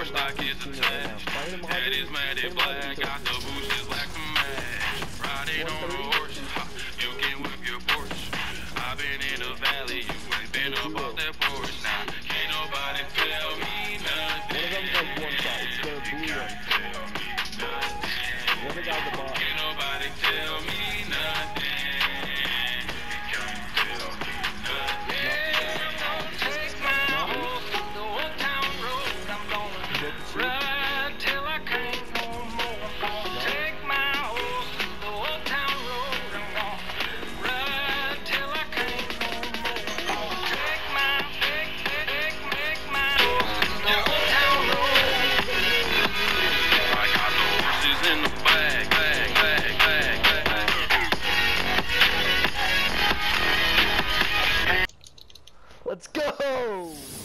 horse like it's attached. That is matted black, got the bushes like a match. Riding on a horse, you can whip your Porsche. I've been in the valley, you ain't been up off that porch. Now, can't nobody tell me nothing. Can't nobody tell me nothing. Ride till I can't no more. Take my horse to the old town road. I'm gonna ride till I can't no more. Take my horse to the old town road. I got the horses in the bag. Let's go!